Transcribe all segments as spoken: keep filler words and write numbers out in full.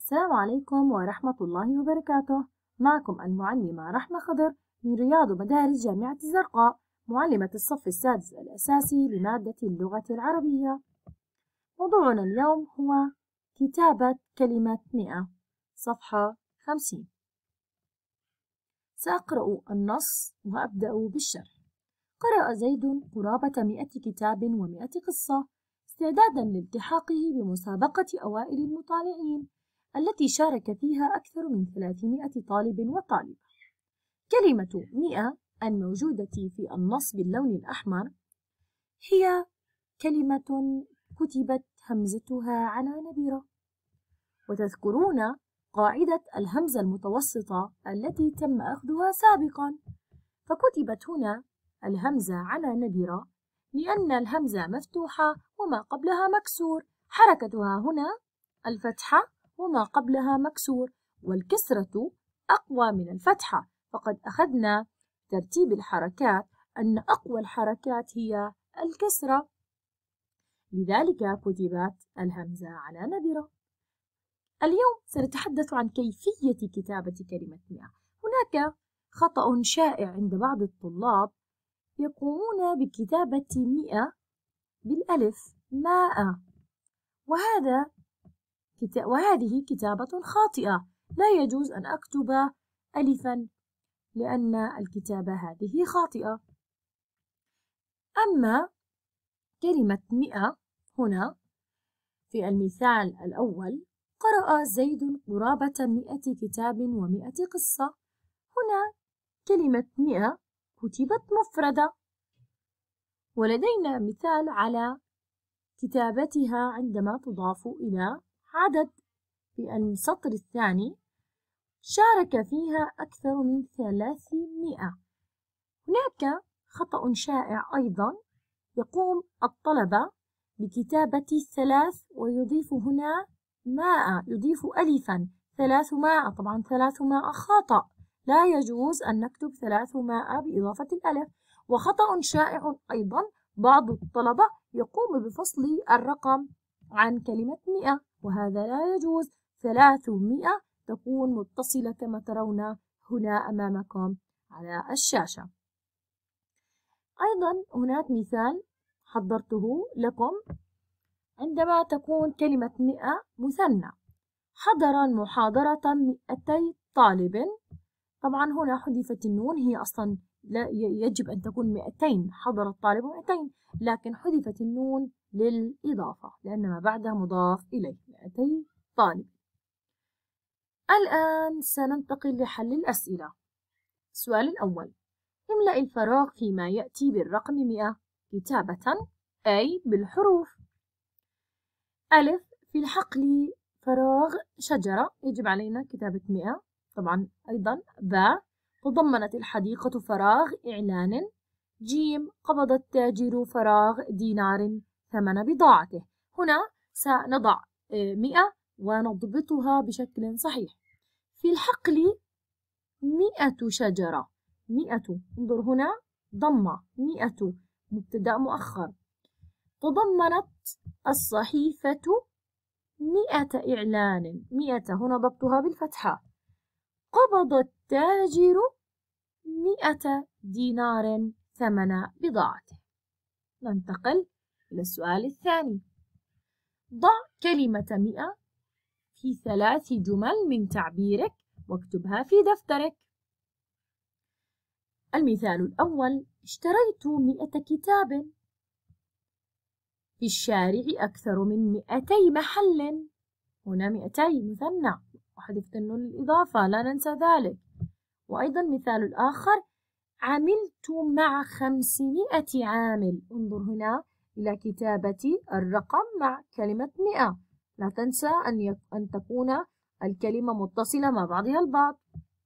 السلام عليكم ورحمة الله وبركاته. معكم المعلمة رحمة خضر من رياض مدارس جامعة الزرقاء، معلمة الصف السادس الأساسي لمادة اللغة العربية. موضوعنا اليوم هو كتابة كلمة مئة، صفحة خمسين. سأقرأ النص وأبدأ بالشرح. قرأ زيد قرابة مئة كتاب ومئة قصة استعدادا لالتحاقه بمسابقة أوائل المطالعين التي شارك فيها أكثر من ثلاثمئة طالب وطالبة. كلمة مئة الموجودة في النص باللون الأحمر هي كلمة كتبت همزتها على نبرة، وتذكرون قاعدة الهمزة المتوسطة التي تم أخذها سابقا، فكتبت هنا الهمزة على نبرة لأن الهمزة مفتوحة وما قبلها مكسور، حركتها هنا الفتحة وما قبلها مكسور، والكسرة أقوى من الفتحة، فقد أخذنا ترتيب الحركات أن أقوى الحركات هي الكسرة، لذلك كتبت الهمزة على نبرة. اليوم سنتحدث عن كيفية كتابة كلمة مئة. هناك خطأ شائع عند بعض الطلاب يقومون بكتابة مئة بالألف ماء، وهذا وهذه كتابة خاطئة، لا يجوز أن أكتب ألفا لأن الكتابة هذه خاطئة. أما كلمة مئة هنا في المثال الأول، قرأ زيد قرابة مئة كتاب ومئة قصة. هنا كلمة مئة كتبت مفردة، ولدينا مثال على كتابتها عندما تضاف إلى عدد. في السطر الثاني شارك فيها أكثر من ثلاثمئة. هناك خطأ شائع أيضا، يقوم الطلبة بكتابة ثلاث ويضيف هنا ماء، يضيف ألفا، ثلاث ماء. طبعا ثلاث ماء خطأ، لا يجوز أن نكتب ثلاث ماء بإضافة الألف. وخطأ شائع أيضا، بعض الطلبة يقوم بفصل الرقم عن كلمة مئة، وهذا لا يجوز. ثلاثمئة تكون متصلة كما ترون هنا أمامكم على الشاشة. أيضا هناك مثال حضرته لكم، عندما تكون كلمة مئة مثنى. حضر المحاضرة مئتي طالب. طبعا هنا حذفت النون، هي أصلا لا يجب أن تكون مئتين، حضر الطالب مئتين، لكن حذفت النون للإضافة لأن ما بعدها مضاف إليه، مئتي طالب. الآن سننتقل لحل الأسئلة. السؤال الأول: املأ الفراغ فيما يأتي بالرقم مئة كتابة. أي بالحروف. ألف في الحقل فراغ شجرة، يجب علينا كتابة مئة. طبعا أيضا باء تضمنت الحديقة فراغ إعلان. جيم قبض التاجر فراغ دينار ثمن بضاعته. هنا سنضع مئة ونضبطها بشكل صحيح. في الحقل مئة شجرة، مئة، انظر هنا ضمة، مئة مبتدأ مؤخر. تضمنت الصحيفة مئة إعلان، مئة هنا ضبطها بالفتحة. قبض التاجر مئة دينار ثمن بضاعته. ننتقل إلى السؤال الثاني. ضع كلمة مئة في ثلاث جمل من تعبيرك واكتبها في دفترك. المثال الأول: اشتريت مئة كتاب. في الشارع أكثر من مئتي محل. هنا مئتي مثنى وحذفت النون للإضافة، لا ننسى ذلك. وأيضا مثال الآخر: عملت مع خمسمائة عامل. انظر هنا إلى كتابة الرقم مع كلمة مئة، لا تنسى أن, يك... أن تكون الكلمة متصلة مع بعضها البعض.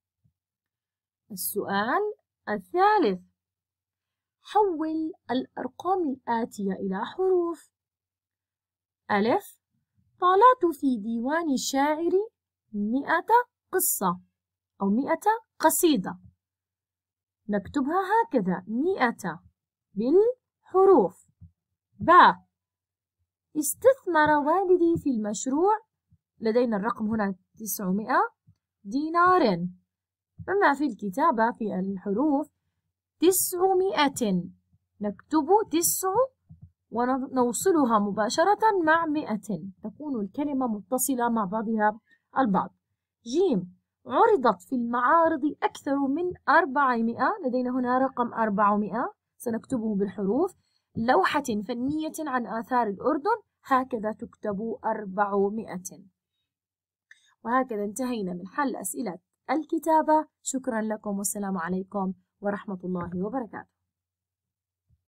السؤال الثالث: حول الأرقام الآتية إلى حروف. ألف: طالعت في ديوان الشاعر مئة قصة أو مئة قصيدة. نكتبها هكذا مئة بالحروف. ب: استثمر والدي في المشروع لدينا الرقم هنا تسعمائة دينار. أما في الكتابة في الحروف تسعمائة، نكتب تسع ونوصلها مباشرة مع مئة، تكون الكلمة متصلة مع بعضها البعض. جيم، عرضت في المعارض أكثر من أربعمائة، لدينا هنا رقم أربعمائة سنكتبه بالحروف. لوحة فنية عن آثار الأردن، هكذا تكتب أربعمائة. وهكذا انتهينا من حل أسئلة الكتابة. شكرا لكم والسلام عليكم ورحمة الله وبركاته.